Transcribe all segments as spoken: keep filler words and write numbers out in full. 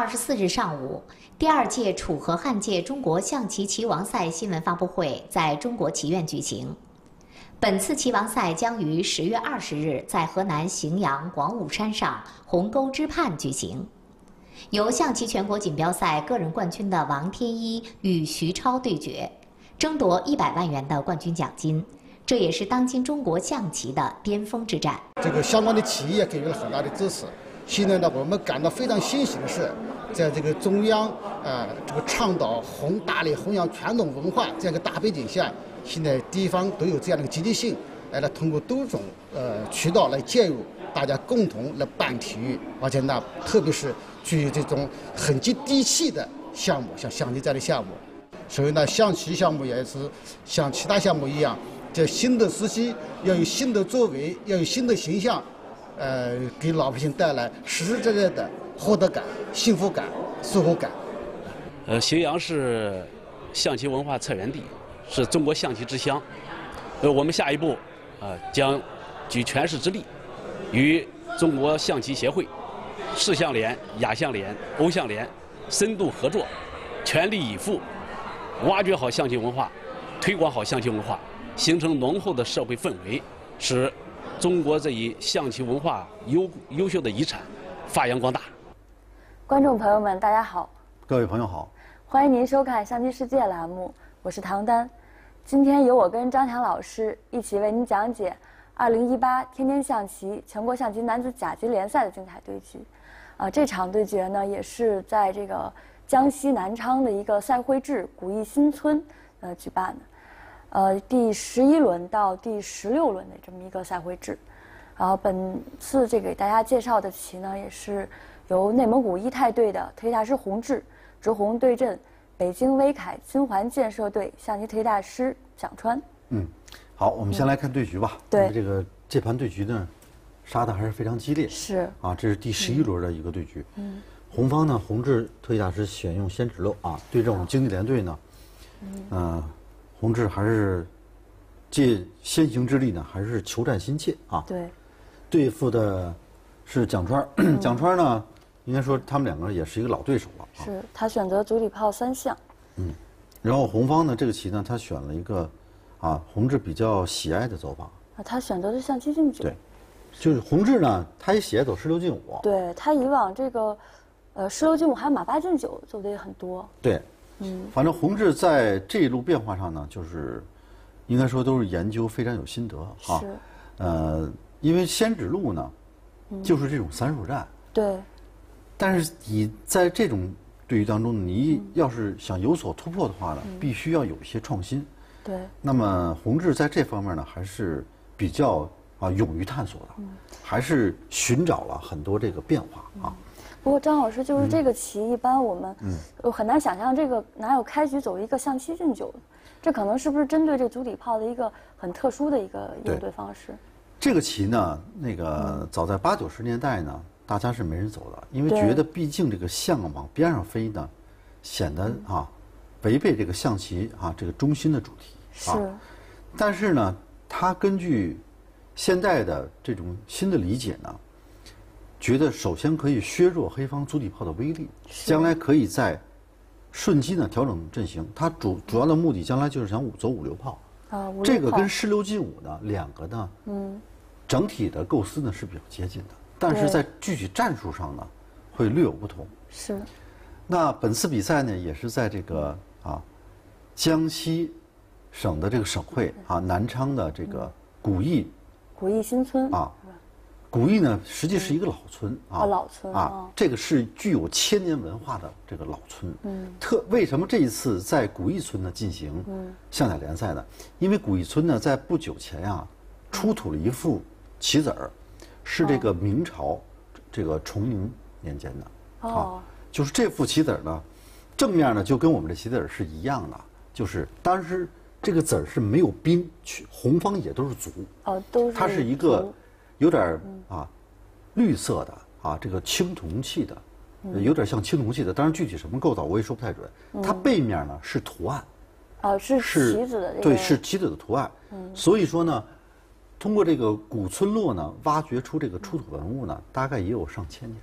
十四日上午，第二届楚河汉界中国象棋棋王赛新闻发布会在中国棋院举行。本次棋王赛将于十月二十日在河南荥阳广武山上鸿沟之畔举行。由象棋全国锦标赛个人冠军的王天一与徐超对决，争夺一百万元的冠军奖金。这也是当今中国象棋的巅峰之战。 这个相关的企业给予了很大的支持。现在呢，我们感到非常欣喜的是，在这个中央呃这个倡导弘大力弘扬传统文化这样一个大背景下，现在地方都有这样的一个积极性，来通过多种呃渠道来介入，大家共同来办体育，而且呢，特别是具有这种很接地气的项目，像象棋这样的项目。所以呢，象棋项目也是像其他项目一样，在新的时期要有新的作为，要有新的形象。呃，给老百姓带来实实在在的获得感、幸福感、收获感。 呃，荥阳是象棋文化策源地，是中国象棋之乡。呃，我们下一步啊、呃，将举全市之力，与中国象棋协会、世象联、亚象联、欧象联深度合作，全力以赴，挖掘好象棋文化，推广好象棋文化，形成浓厚的社会氛围，使中国这一象棋文化优优秀的遗产发扬光大。 观众朋友们，大家好。 各位朋友好， 欢迎您收看《象棋世界》栏目，我是唐丹。今天由我跟张强老师一起为您讲解二零一八天天象棋全国象棋男子甲级联赛的精彩对局。啊，这场对决呢，也是在这个江西南昌的一个赛会制古邑新村呃举办的。呃，第十一轮到第十六轮的这么一个赛会制，然后本次这给大家介绍的棋呢，也是由内蒙古一泰队的特级大师洪志执红对阵北京威凯金环建设队象棋特级大师蒋川。 嗯，好，我们先来看对局吧。嗯、对，这个这盘对局呢，杀的还是非常激烈。 是啊，这是第十一轮的一个对局。嗯，红方呢，洪志特级大师选用先指漏啊，对阵我们经济联队呢，嗯。呃洪志还是借先行之力呢，还是求战心切啊。 对， 对付的是蒋川，嗯、蒋川呢，应该说他们两个也是一个老对手了、啊。 是他选择足底炮三象。 嗯，然后红方呢，这个棋呢，他选了一个啊，洪志比较喜爱的走法。 啊，他选择的象七进九。 对，就是洪志呢，他也喜爱走十六进五。 对他以往这个，呃，十六进五还有马八进九走的也很多。 对。嗯，反正洪志在这一路变化上呢，就是应该说都是研究非常有心得啊。 是。 呃，因为先指路呢，嗯、就是这种散手战。 对。 但是你在这种对局当中，你要是想有所突破的话呢，嗯、必须要有一些创新。 对。 那么洪志在这方面呢，还是比较啊勇于探索的，嗯、还是寻找了很多这个变化啊。嗯不过张老师，就是这个棋，一般我们呃很难想象这个哪有开局走一个象七进九的，这可能是不是针对这足底炮的一个很特殊的一个应对方式？ 这个棋呢，那个早在八九十年代呢，大家是没人走的，因为觉得毕竟这个象往边上飞呢，显得啊违背这个象棋啊这个中心的主题啊。 是。 但是呢，它根据现在的这种新的理解呢。觉得首先可以削弱黑方足底炮的威力，将来可以在瞬机呢调整阵型。它主主要的目的将来就是想五走五流炮。 啊， 这个跟十六进五呢两个呢，嗯，整体的构思呢是比较接近的，但是在具体战术上呢会略有不同。 是。 那本次比赛呢也是在这个啊江西省的这个省会啊南昌的这个古邑。 古邑新村啊。古邑呢，实际是一个老村啊， 老村啊，这个是具有千年文化的这个老村。嗯，特为什么这一次在古邑村呢进行象甲联赛呢？因为古邑村呢在不久前呀出土了一副棋子儿，是这个明朝这个崇宁年间的啊，就是这副棋子儿呢，正面呢就跟我们的棋子儿是一样的，就是当时这个子儿是没有兵，红方也都是卒。 哦，都是。 它是一个。有点啊，绿色的啊，这个青铜器的，有点像青铜器的，当然具体什么构造我也说不太准。它背面呢是图案， 哦，是棋子的， 对，是棋子的图案。所以说呢，通过这个古村落呢，挖掘出这个出土文物呢，大概也有上千年了。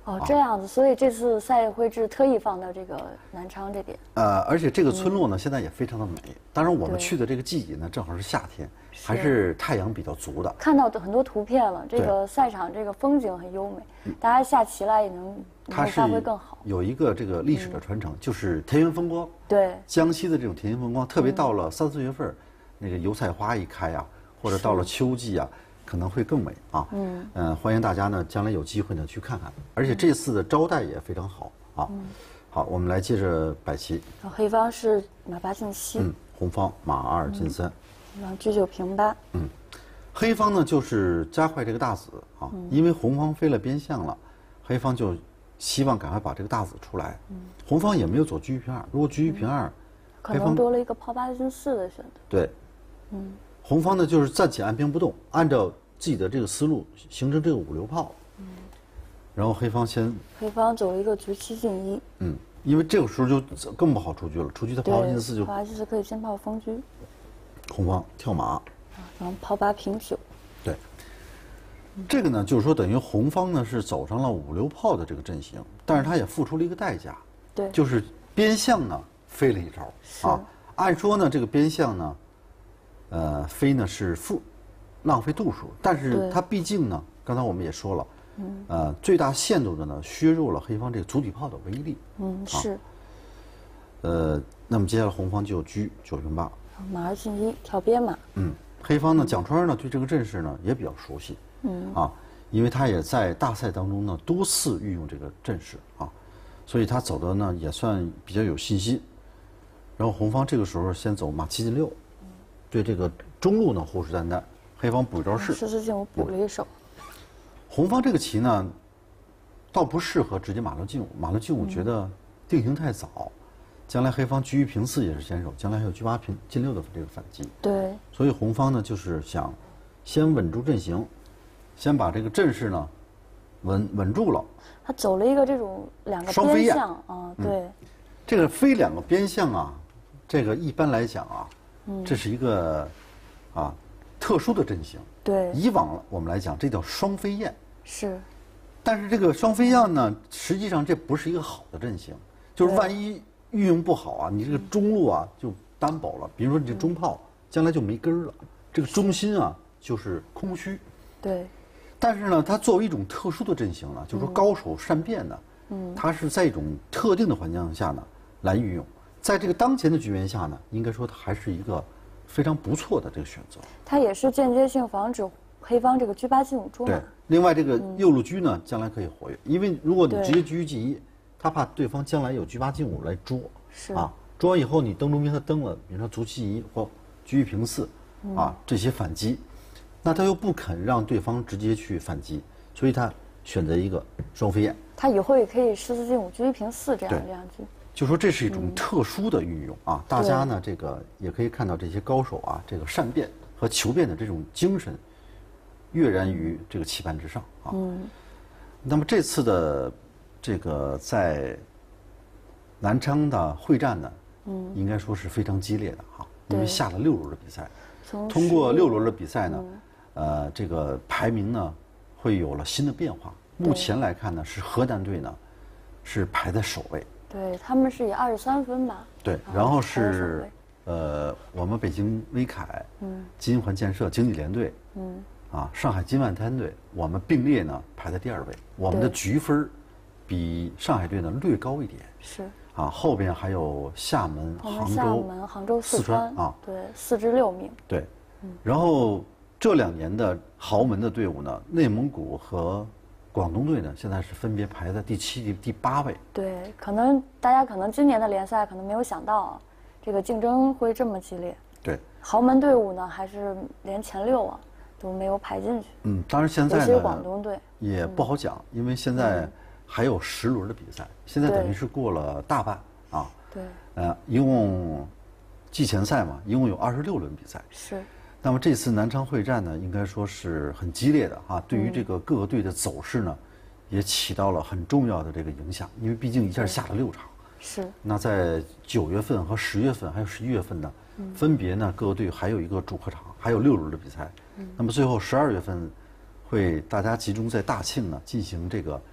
哦，这样子，所以这次赛会制特意放到这个南昌这边。 呃，而且这个村落呢，现在也非常的美。当然，我们对去的这个季节呢，正好是夏天，还是太阳比较足的。 看到的很多图片了，这个赛场这个风景很优美，大家下棋来也能能它是够发挥更好。 有一个这个历史的传承，就是田园风光。 对， 江西的这种田园风光，特别到了三四月份，那个油菜花一开啊，或者到了秋季啊，可能会更美啊。嗯，呃，欢迎大家呢，将来有机会呢去看看。而且这次的招待也非常好啊。好，我们来接着摆棋。 然后黑方是马八进七， 嗯，红方马二进三。 然后车九平八。 嗯，黑方呢就是加快这个大子啊，因为红方飞了边象了，黑方就希望赶快把这个大子出来。嗯，红方也没有走车一平二，如果车一平二， 可能多了一个炮八进四的选择。 对，嗯，红方呢就是暂且按兵不动，按照自己的这个思路形成这个五流炮。嗯，然后黑方先， 黑方走了一个车七进一。 嗯，因为这个时候就更不好出车了，出车他炮八进四就。 炮八进四可以先炮封车。 红方跳马， 然后炮八平九。 对，这个呢就是说等于红方呢是走上了五流炮的这个阵型，但是他也付出了一个代价。 对， 就是边象呢飞了一招啊。按说呢这个边象呢，呃飞呢是负，浪费度数，但是它毕竟呢，刚才我们也说了，嗯，呃最大限度的呢削弱了黑方这个足底炮的威力。 嗯，是。 呃，那么接下来红方就车九平八。 马二进一，跳边马。 嗯，黑方呢，蒋川呢对这个阵势呢也比较熟悉。嗯啊，因为他也在大赛当中呢多次运用这个阵势啊，所以他走的呢也算比较有信心。然后红方这个时候先走马七进六，对这个中路呢虎视眈眈。黑方补一招士， 十四进五补了一手。 红方这个棋呢，倒不适合直接马六进五，马六进五觉得定型太早。将来黑方车一平四也是先手，将来还有车八平进六的这个反击。 对， 所以红方呢就是想先稳住阵型，先把这个阵势呢稳稳住了。 他走了一个这种两个边象啊，对、嗯。 这个飞两个边象啊，这个一般来讲啊，嗯、这是一个啊特殊的阵型。 对， 以往我们来讲，这叫双飞燕。 是。 但是这个双飞燕呢，实际上这不是一个好的阵型，就是万一运用不好啊，你这个中路啊就单薄了。比如说你这中炮将来就没根儿了，这个中心啊就是空虚。 对。 但是呢，它作为一种特殊的阵型呢，就是说高手善变呢，嗯，它是在一种特定的环境下呢来运用。在这个当前的局面下呢，应该说它还是一个非常不错的这个选择。 它也是间接性防止黑方这个车八进五捉马。 对。另外这个右路车呢，将来可以活跃，因为如果你直接车一进一。他怕对方将来有车八进五来捉， 是啊，捉完以后你登中兵他登了，比如说卒七一或车一平四，嗯、啊这些反击，那他又不肯让对方直接去反击，所以他选择一个双飞燕。 他以后也可以十四进五车一平四这样这样去。 就说这是一种特殊的运用、嗯、啊，大家呢这个也可以看到这些高手啊，这个善变和求变的这种精神，跃然于这个棋盘之上啊。嗯。那么这次的。这个在南昌的会战呢，嗯，应该说是非常激烈的哈，因为下了六轮的比赛，通过六轮的比赛呢，嗯、呃，这个排名呢会有了新的变化。目前来看呢，是河南队呢是排在首位， 对他们是以二十三分吧， 对，然后是呃我们北京威凯，嗯，金环建设经济联队，嗯，啊上海金万滩队，我们并列呢排在第二位，我们的局分比上海队呢略高一点， 是啊，后边还有厦门、杭州、 厦门、杭州、四川啊，对，四至六名。 对，嗯，然后这两年的豪门的队伍呢，内蒙古和广东队呢，现在是分别排在第七、第第八位。 对，可能大家可能今年的联赛可能没有想到啊，这个竞争会这么激烈。 对， 豪门队伍呢，还是连前六啊都没有排进去。 嗯，当然现在呢， 尤其广东队也不好讲，嗯、因为现在。还有十轮的比赛，现在等于是过了大半啊。 对。 呃，一共季前赛嘛，一共有二十六轮比赛。 是。 那么这次南昌会战呢，应该说是很激烈的啊，对于这个各个队的走势呢，也起到了很重要的这个影响，因为毕竟一下下了六场。 是。 那在九月份和十月份还有十一月份呢，嗯、分别呢各个队还有一个主客场，还有六轮的比赛。嗯。那么最后十二月份，会大家集中在大庆呢进行这个。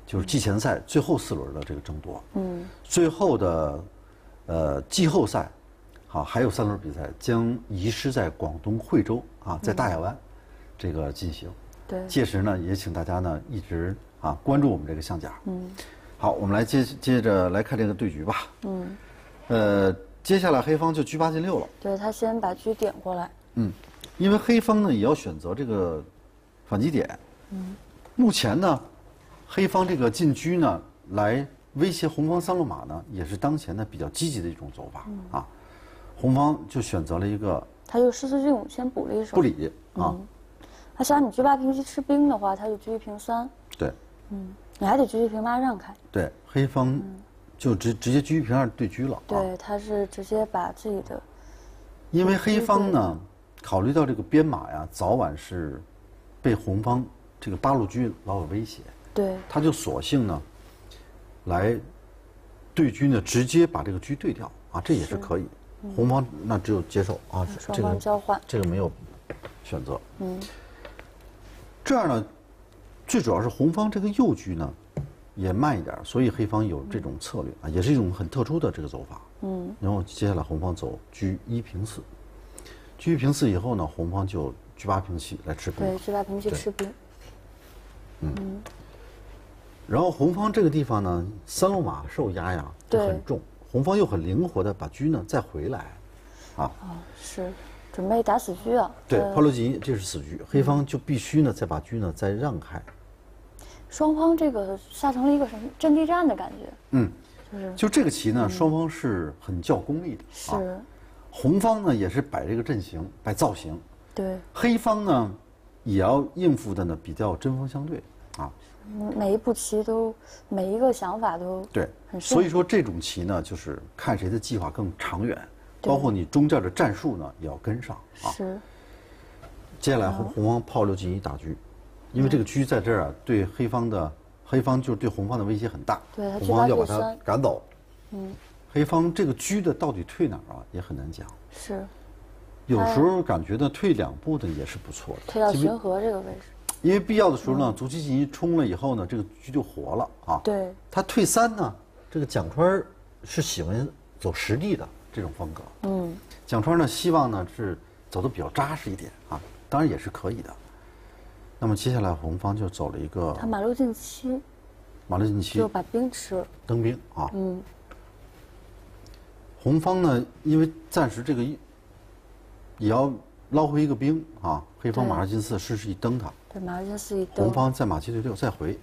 就是季前赛最后四轮的这个争夺。 嗯， 最后的呃季后赛，好还有三轮比赛将移师在广东惠州啊，在大亚湾这个进行。 对， 届时呢，也请大家呢一直啊关注我们这个象甲。 嗯， 好，我们来接接着来看这个对局吧。 嗯， 呃，接下来黑方就车八进六了。 对他先把车点过来。 嗯，因为黑方呢也要选择这个反击点。嗯，目前呢，黑方这个进车呢来威胁红方三路马呢，也是当前呢比较积极的一种走法、嗯、啊。红方就选择了一个， 他就十四进五先补了一手。 不理啊。 嗯，他想你车八平七吃兵的话，他就车一平三。 对。 嗯，你还得车一平八让开。 对，黑方就直直接车一平二对车了。 对， 啊、 他是直接把自己的。 因为黑方呢，考虑到这个边马呀，早晚是被红方这个八路车老有威胁。 对。 他就索性呢，来对车呢，直接把这个车对掉啊，这也是可以。嗯、红方那只有接受啊， 双方交换， 这个没有选择。 嗯。 这样呢，最主要是红方这个右车呢也慢一点，所以黑方有这种策略啊，也是一种很特殊的这个走法。嗯。然后接下来红方走车一平四，车一平四以后呢，红方就车八平七来吃兵。 对，车八平七吃兵。 嗯。嗯然后红方这个地方呢，三路马受压呀就很重，红方又很灵活的把车呢再回来，啊。 哦，是，准备打死车啊。 对，炮六进一，这是死车，黑方就必须呢再把车呢再让开。 双方这个下成了一个什么阵地战的感觉？ 嗯， 就是就这个棋呢，双方是很较功力的。 是。 啊、红方呢也是摆这个阵型，摆造型。 对。 黑方呢也要应付的呢比较针锋相对啊。 每一步棋都，每一个想法都对，所以说这种棋呢，就是看谁的计划更长远，包括你中间的战术呢也要跟上啊。 是。 接下来红红方炮六进一打车，因为这个车在这儿啊，对黑方的黑方就是对红方的威胁很大， 对， 红方要把它赶走。嗯。黑方这个车的到底退哪儿啊，也很难讲。 是。 有时候感觉呢，退两步的也是不错的。 退到巡河这个位置。 因为必要的时候呢，卒七进一冲了以后呢，这个车就活了啊。 对。 他退三呢，这个蒋川是喜欢走实地的这种风格。嗯。蒋川呢，希望呢是走得比较扎实一点啊，当然也是可以的。那么接下来红方就走了一个。 他马六进七。 马六进七。 就把兵吃了。 登兵啊。 嗯。 红方呢，因为暂时这个也要捞回一个兵啊，黑方马二进四，试试一登他。 对，马二进四一登。 红方再马七对六再回。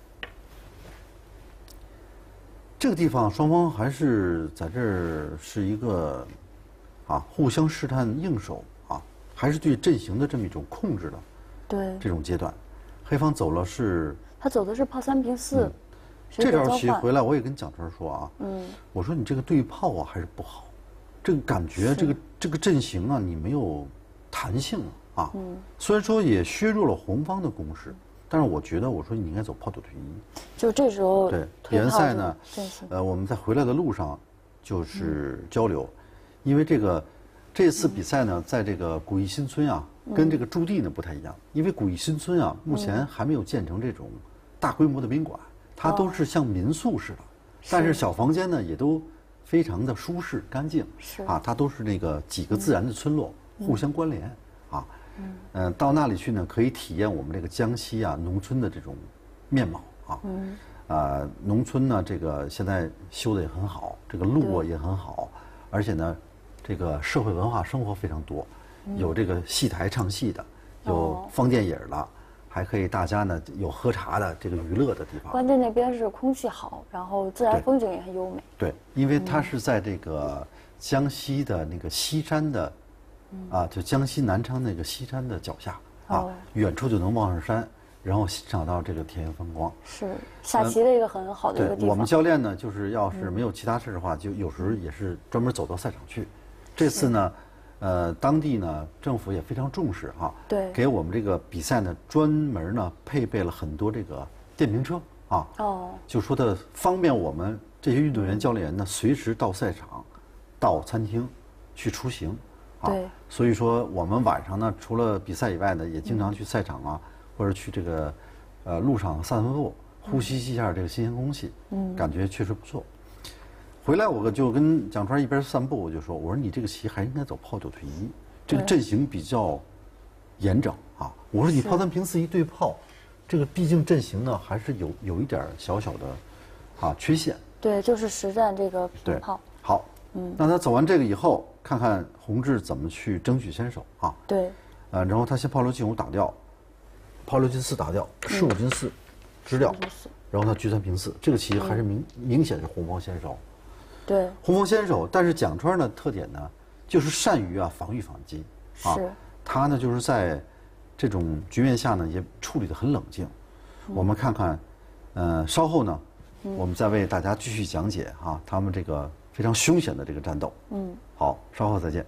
这个地方双方还是在这儿是一个啊互相试探应手啊，还是对阵型的这么一种控制的。 对。 这种阶段，黑方走了是。 他走的是炮三平四。嗯、 这招棋回来，我也跟蒋川说啊，嗯，我说你这个对炮啊还是不好，这个感觉这个这个阵型啊你没有弹性啊，嗯，虽然说也削弱了红方的攻势，但是我觉得我说你应该走炮九退一， 就这时候对联赛呢，呃我们在回来的路上就是交流，嗯、因为这个这次比赛呢，在这个古邑新村啊，跟这个驻地呢不太一样，因为古邑新村啊目前还没有建成这种大规模的宾馆。它都是像民宿似的，但是小房间呢也都非常的舒适干净， 是啊，它都是那个几个自然的村落互相关联啊，嗯，嗯，到那里去呢可以体验我们这个江西啊农村的这种面貌啊，嗯，啊，农村呢这个现在修的也很好，这个路啊也很好，而且呢这个社会文化生活非常多，有这个戏台唱戏的，有放电影的。还可以，大家呢有喝茶的这个娱乐的地方。 关键那边是空气好，然后自然风景也很优美。 对，因为它是在这个江西的那个西山的，嗯、啊，就江西南昌那个西山的脚下啊，哦、远处就能望上山，然后欣赏到这个田园风光。 是下棋的一个很好的一个地方。 对，我们教练呢，就是要是没有其他事的话，嗯、就有时候也是专门走到赛场去。这次呢。呃，当地呢政府也非常重视哈， 对， 给我们这个比赛呢专门呢配备了很多这个电瓶车啊，哦，就说的方便我们这些运动员、教练员呢随时到赛场、到餐厅去出行，啊， 对， 所以说我们晚上呢除了比赛以外呢，也经常去赛场啊，或者去这个呃路上散散步， 呼吸一下这个新鲜空气，嗯，感觉确实不错。回来我就跟蒋川一边散步，我就说：“我说你这个棋还是应该走炮九退一，这个阵型比较严整啊。我说你炮三平四一对炮，这个毕竟阵型呢还是有有一点小小的啊缺陷。 对，就是实战这个平炮。 好，嗯，那他走完这个以后，看看洪志怎么去争取先手啊。 对， 呃，然后他先炮六进五打掉，炮六进四打掉，士五进四支掉，然后他车三平四，这个棋还是明明显是红方先手。 对， 红方先手，但是蒋川的特点呢，就是善于啊防御反击啊。 是。 他呢就是在这种局面下呢，也处理得很冷静。嗯、我们看看，呃，稍后呢，嗯、我们再为大家继续讲解啊，他们这个非常凶险的这个战斗。嗯。好，稍后再见。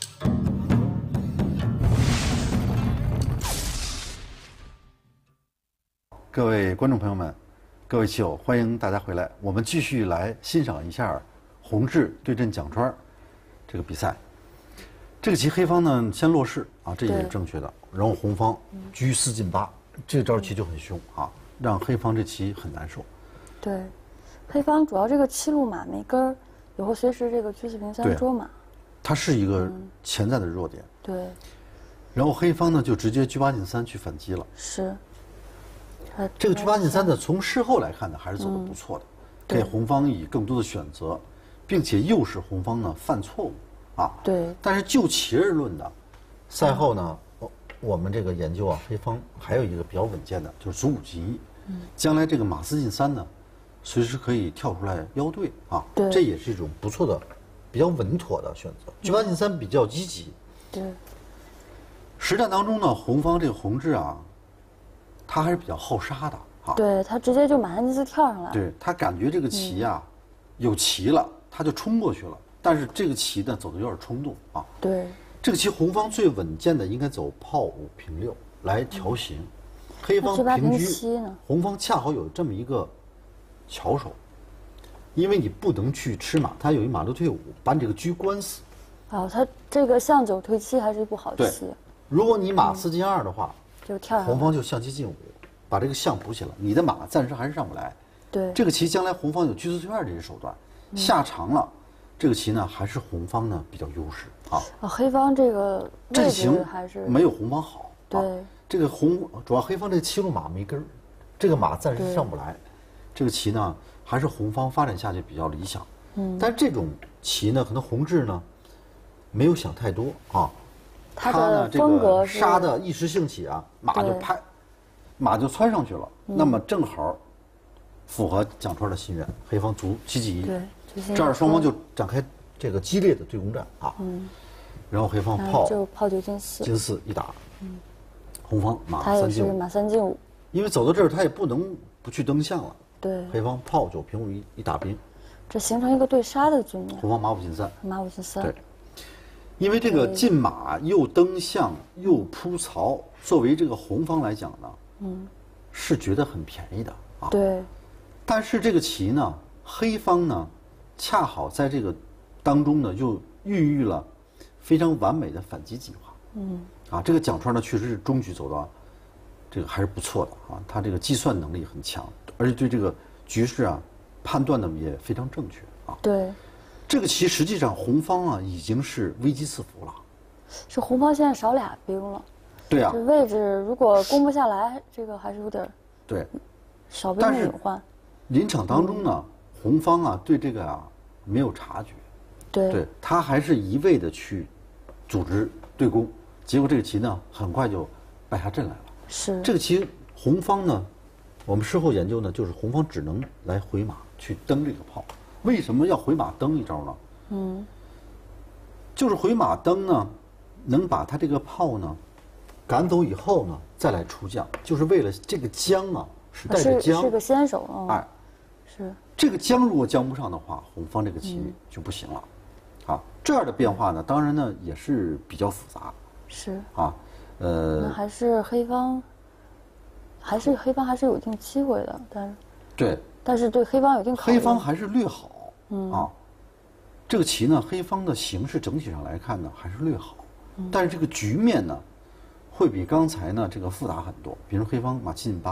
各位观众朋友们，各位棋友，欢迎大家回来，我们继续来欣赏一下洪志对阵蒋川这个比赛。这个棋黑方呢先落士啊，这也是正确的。然后红方车四进八，这招棋就很凶啊，让黑方这棋很难受。 对，黑方主要这个七路马没根儿，以后随时这个车四平三捉马， 它是一个潜在的弱点。 对。 然后黑方呢就直接车八进三去反击了。 是。 这个车八进三呢，从事后来看呢，还是走得不错的，给红方以更多的选择，并且诱使红方呢犯错误，啊， 对。 但是就棋而论的，赛后呢，我我们这个研究啊，黑方还有一个比较稳健的，就是卒五进一，嗯，将来这个马四进三呢，随时可以跳出来腰对啊， 对， 这也是一种不错的、比较稳妥的选择。车八进三比较积极， 对。 实战当中呢，红方这个洪志啊。他还是比较好杀的啊， 对他直接就马三进四跳上来， 对他感觉这个棋呀、嗯、有棋了，他就冲过去了。但是这个棋呢走的有点冲动啊。 对， 这个棋红方最稳健的应该走炮五平六来调形，嗯、黑方平车，红方恰好有这么一个巧手，因为你不能去吃马，他有一马六退五，把你这个车关死。 哦，他这个象九退七还是一步好棋。 如果你马四进二的话。 嗯就跳红方就象七进五，把这个象补起了，你的马暂时还是上不来。 对， 这个棋将来红方有车四退二这些手段，嗯、下长了，这个棋呢还是红方呢比较优势啊。 哦，黑方这个阵型还是没有红方好。 对， 啊、这个红主要黑方这个七路马没根儿，这个马暂时上不来，这个棋呢还是红方发展下去比较理想。嗯，但是这种棋呢，可能洪志呢没有想太多啊。 他呢，这个杀的一时兴起啊，马就拍，马就窜上去了。嗯、那么正好符合蒋川的心愿，黑方卒七进一， 对， 这样双方就展开这个激烈的对攻战啊。嗯，然后黑方炮就炮九进四， 进四一打，嗯，红方马三进五， 马三进五， 因为走到这儿他也不能不去登象了。 对， 黑方炮九平五一一打兵， 这形成一个对杀的局面。 红方马五进三， 马五进三， 对。因为这个进马又登象又铺曹，作为这个红方来讲呢，嗯，是觉得很便宜的啊。 对。 但是这个棋呢，黑方呢，恰好在这个当中呢，又孕育了非常完美的反击计划。嗯。啊，这个蒋川呢，确实是终局走到这个还是不错的啊，他这个计算能力很强，而且对这个局势啊判断的也非常正确啊。 对。 这个棋实际上红方啊已经是危机四伏了， 是红方现在少俩兵了。 对啊， 这位置如果攻不下来，这个还是有点对少兵的隐患。 临场当中呢，嗯、红方啊对这个啊没有察觉， 对， 对他还是一味的去组织对攻，结果这个棋呢很快就败下阵来了。 是这个棋红方呢，我们事后研究呢，就是红方只能来回马去登这个炮。为什么要回马登一招呢？嗯，就是回马登呢，能把他这个炮呢赶走以后呢，再来出将，就是为了这个将啊是带着将， 是个先手啊。哎，是这个将如果将不上的话，红方这个棋就不行了。嗯、啊，这样的变化呢，当然呢也是比较复杂。 是啊，呃， 那还是黑方，还是黑方还是有一定机会的，但是对。 但是对黑方有一定考虑， 黑方还是略好，嗯啊，这个棋呢，黑方的形势整体上来看呢，还是略好，嗯、但是这个局面呢，会比刚才呢这个复杂很多。比如黑方马七进八，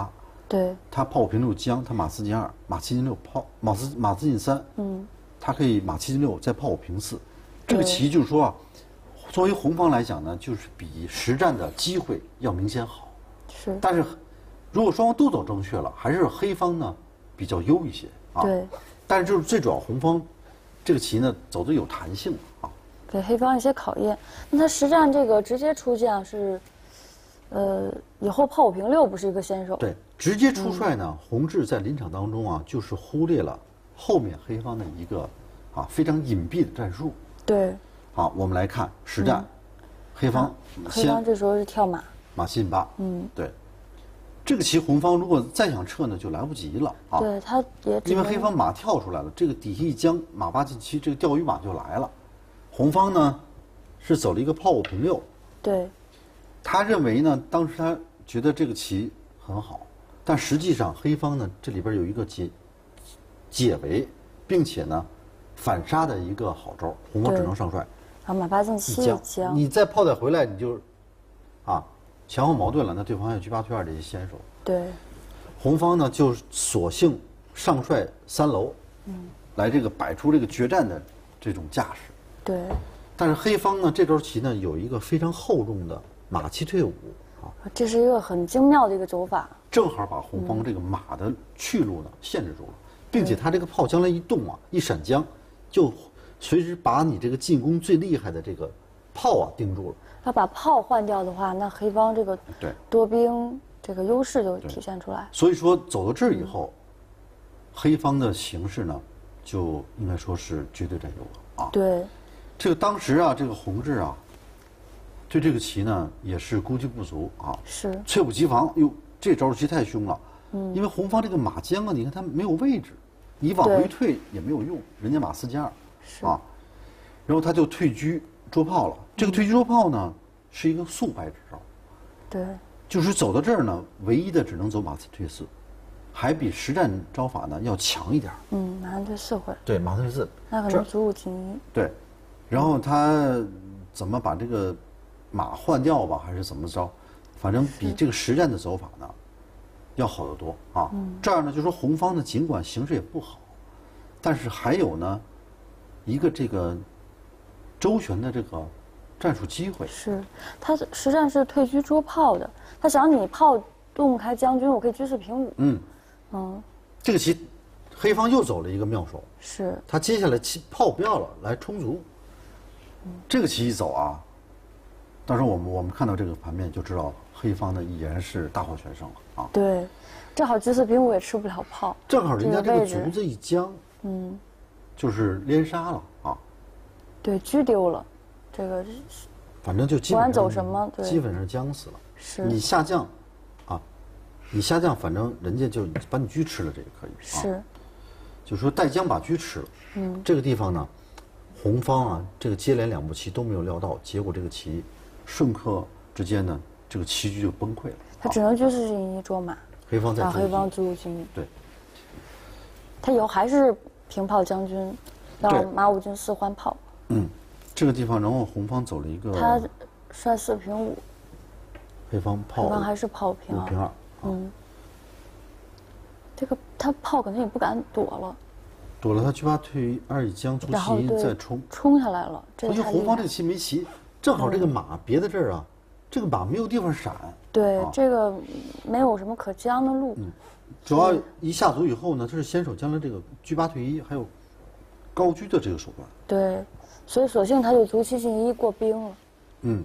对， 他炮五平六将，他马四进二，马七进六，炮马四马四进三， 嗯， 他可以马七进六，再炮五平四。这个棋就是说啊，作为红方来讲呢，就是比实战的机会要明显好。 是。 但是，如果双方都走正确了，还是黑方呢比较优一些啊。 对。 但是就是最主要红方这个棋呢走的有弹性啊， 给黑方一些考验。那他实战这个直接出将是，呃，以后炮五平六不是一个先手。 对，直接出帅呢，嗯、洪志在临场当中啊，就是忽略了后面黑方的一个啊非常隐蔽的战术。 对。 好，我们来看实战，嗯、黑方、啊、 黑方这时候是跳马， 马七进八。 嗯， 对。这个棋红方如果再想撤呢，就来不及了啊。 对，他也因为黑方马跳出来了，这个底下一将，马八进七，这个钓鱼马就来了。红方呢是走了一个炮五平六。 对。 他认为呢，当时他觉得这个棋很好，但实际上黑方呢这里边有一个解解围，并且呢反杀的一个好招，红方只能上帅。 然后马八进七一将， 你再炮再回来，你就啊前后矛盾了，那对方有车八退二这些先手。 对。 红方呢就索性上帅三楼，嗯，来这个摆出这个决战的这种架势。 对。 但是黑方呢这招棋呢有一个非常厚重的马七退五啊， 这是一个很精妙的一个走法， 正好把红方这个马的去路呢限制住了，并且他这个炮将来一动啊，一闪将，就随时把你这个进攻最厉害的这个炮啊盯住了。 他把炮换掉的话，那黑方这个对多兵这个优势就体现出来。 所以说走到这儿以后，嗯、黑方的形势呢，就应该说是绝对占优了啊。 对。 这个当时啊，这个洪志啊，对这个棋呢也是估计不足啊。 是。猝不及防，哟，这招棋太凶了。嗯。因为红方这个马将啊，你看他没有位置，你往回退也没有用，人家马四进二。 是。 啊，然后他就退车捉炮了。这个退车捉炮呢，是一个速败之招。 对。 就是走到这儿呢，唯一的只能走马四退四，还比实战招法呢要强一点。 嗯，马上退四回。 对，马退四。 那可能卒入进一。 对。然后他怎么把这个马换掉吧，还是怎么着？反正比这个实战的走法呢要好得多啊。嗯、这样呢，就说红方呢，尽管形势也不好，但是还有呢一个这个周旋的这个战术机会。 是，他实战是退车捉炮的，他想你炮动开将军，我可以车四平五。嗯嗯，这个棋黑方又走了一个妙手， 是他接下来棋炮不要了，来冲卒。这个棋一走啊，当时我们我们看到这个盘面就知道黑方的已然是大获全胜了啊。 对，正好车四平五也吃不了炮， 正好人家这个卒子一将， 嗯， 就是连杀了啊。 对，车丢了，这个反正就基本上不管走什么，对， 基本上将死了。 是你下将啊，你下将，反正人家就把你车吃了，这也可以。 是， 就是说带将把车吃了。嗯，这个地方呢。红方啊，这个接连两步棋都没有料到，结果这个棋瞬刻之间呢，这个棋局就崩溃了。 他只能车四进一捉马， 黑方在把黑方卒入进一。 对。 他以后还是平炮将军，要马五进四换炮。 嗯，这个地方，然后红方走了一个。 他帅四平五。 黑方炮。 黑方还是炮平二。 平二。 嗯。这个他炮可能也不敢躲了。 躲了他车八退二一将，卒七一再冲， 冲下来了。 因为红方这个棋没棋，正好这个马别在这儿啊，这个马没有地方闪。 对，这个没有什么可将的路。嗯， 主要一下卒以后呢，这是先手将来这个车八退一，还有高车的这个手段。 对，所以索性他就卒七进一过兵了。嗯，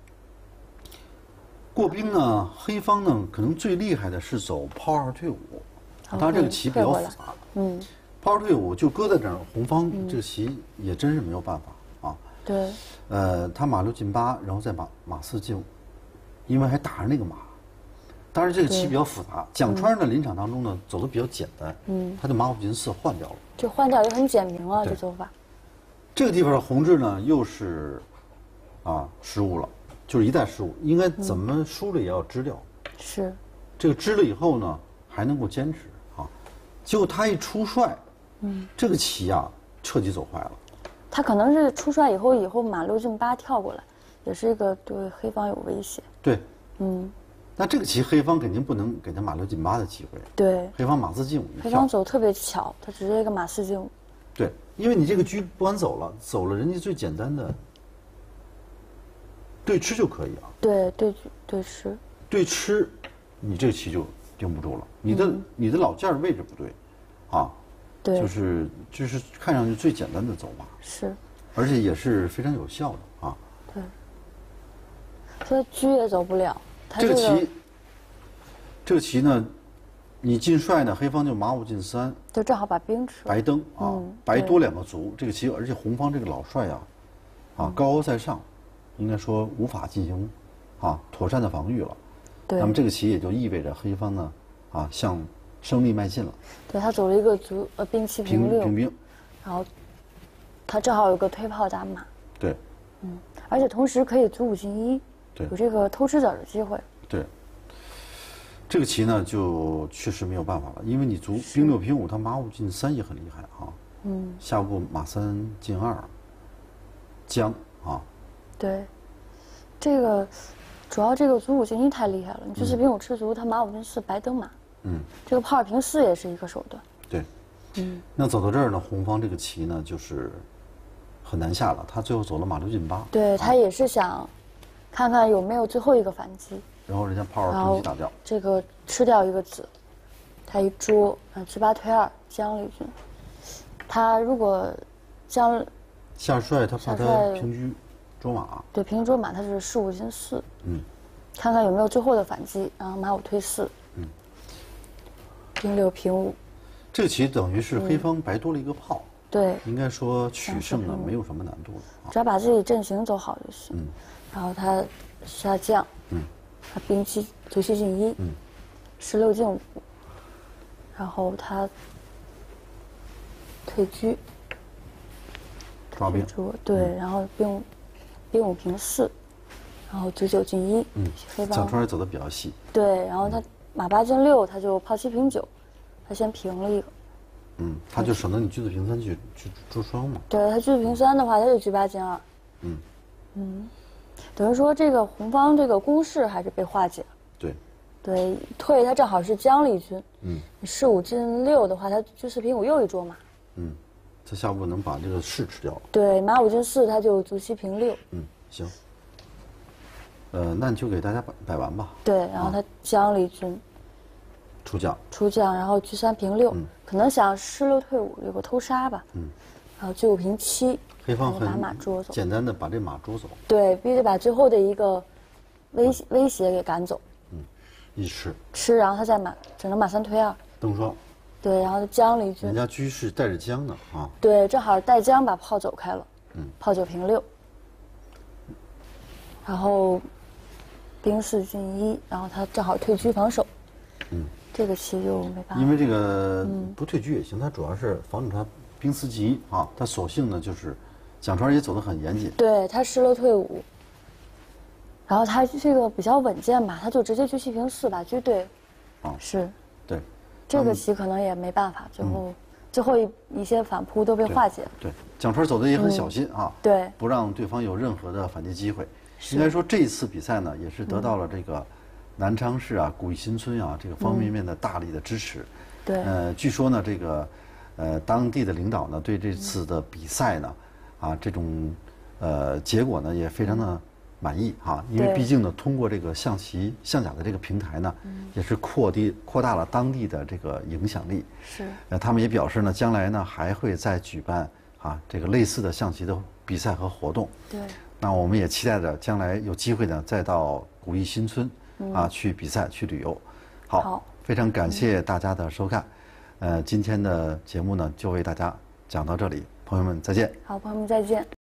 过兵呢，黑方呢可能最厉害的是走炮二退五，当然这个棋比较复杂。嗯。炮二退五就搁在这儿，红方这个棋也真是没有办法啊。 对。 呃，他马六进八，然后再马马四进五，因为还打着那个马。当然这个棋比较复杂。蒋川的临场当中呢，走的比较简单。嗯。他就马五进四换掉了。 这换掉也很简明啊，这走法。 这个地方洪志呢又是啊失误了，就是一旦失误，应该怎么输了也要支掉。 是。 这个支了以后呢，还能够坚持啊。结果他一出帅。嗯，这个棋啊，彻底走坏了。 他可能是出帅以后，以后马六进八跳过来，也是一个对黑方有威胁。 对， 嗯， 那这个棋黑方肯定不能给他马六进八的机会。 对， 黑方马四进五一黑跳。 方走特别巧，他直接一个马四进五。 对，因为你这个车不管走了，走了人家最简单的对吃就可以啊。 对对对吃。 对吃，你这个棋就盯不住了。你的、嗯、你的老件位置不对，啊， 对， 就是就是看上去最简单的走法。 是。而且也是非常有效的啊。 对。所以车也走不了。 这个棋，这个棋呢，你进帅呢，黑方就马五进三， 就正好把兵吃了。 白登啊， 嗯、 白多两个卒。这个棋，而且红方这个老帅啊，啊高高在上，应该说无法进行啊妥善的防御了。 对。 那么这个棋也就意味着黑方呢，啊向胜利迈进了。 对他走了一个卒呃兵七平六。 平兵。 然后，他正好有个推炮打马。 对。 嗯，而且同时可以卒五进一。 对， 有这个偷吃子的机会。 对，这个棋呢就确实没有办法了，因为你卒兵六平五，他马五进三也很厉害啊。嗯。下步马三进二，将啊。 对，这个主要这个卒五进一太厉害了，你就是兵五吃卒，他马五进四白登马。嗯。这个炮二平四也是一个手段。 对。嗯。那走到这儿呢，红方这个棋呢就是很难下了，他最后走了马六进八。 对他也是想。看看有没有最后一个反击， 然后人家炮二平七打掉， 这个吃掉一个子，他一捉，呃，直八推二，将了一军。他如果将下帅，他怕他平车捉马， 对，平捉马他是士五进四，嗯，看看有没有最后的反击，然后马五推四，嗯，兵六平五。 这个棋等于是黑方白多了一个炮， 对， 应该说取胜呢没有什么难度了， 只要把自己阵型走好就行。嗯。然后他下将，嗯，他兵七卒七进一，嗯，十六进五，然后他退车， 抓兵， 对，嗯、然后兵兵五平四，然后卒九进一，嗯，黑方蒋川也走的比较细， 对，然后他马八进六，他就炮七平九，他先平了一个， 嗯，他就省得你车子平三去去捉双嘛， 对他车子平三的话，他就车八进二，嗯，嗯。等于说，这个红方这个攻势还是被化解了。 对， 对，退他正好是将了一军。嗯，士五进六的话，他车四平五又一捉马。 嗯，他下步能把这个士吃掉了。 对，马五进四，他就卒七平六。 嗯，行。呃，那你就给大家摆摆完吧。 对，然后他将了一军。 出将。 出将，然后车三平六，嗯、可能想士六退五，有个偷杀吧。嗯，然后车五平七。 黑方很把马捉走， 简单的把这马捉走。 对，必须得把最后的一个威胁、嗯、威胁给赶走。 嗯，一吃吃，然后他再马整个马三推二， 登双。 对，然后就将了一军。 人家车是带着将的啊。 对，正好带将把炮走开了。嗯，炮九平六，然后兵四进一，然后他正好退车防守。嗯，这个棋就没办法。 因为这个不退车也行，他主要是防止他兵四进一啊，他索性呢就是。蒋川也走得很严谨， 对他士六退五，然后他这个比较稳健吧，他就直接车七平四把车对，啊是， 对， 这个棋可能也没办法，最后、嗯、最后一一些反扑都被化解了。 对，蒋川走的也很小心啊， 嗯、对， 不让对方有任何的反击机会。应该说这一次比赛呢，也是得到了这个南昌市啊、古邑新村啊这个方方面面的大力的支持。嗯、 对， 呃，据说呢，这个呃当地的领导呢对这次的比赛呢。啊，这种呃结果呢也非常的满意哈、啊，因为毕竟呢，通过这个象棋象甲的这个平台呢，嗯、也是扩地扩大了当地的这个影响力。 是。 呃，他们也表示呢，将来呢还会再举办啊这个类似的象棋的比赛和活动。 对。 那我们也期待着将来有机会呢，再到古邑新村、嗯、啊去比赛去旅游。好， 好非常感谢大家的收看。嗯、呃，今天的节目呢就为大家讲到这里。朋友们再见。 好，朋友们再见。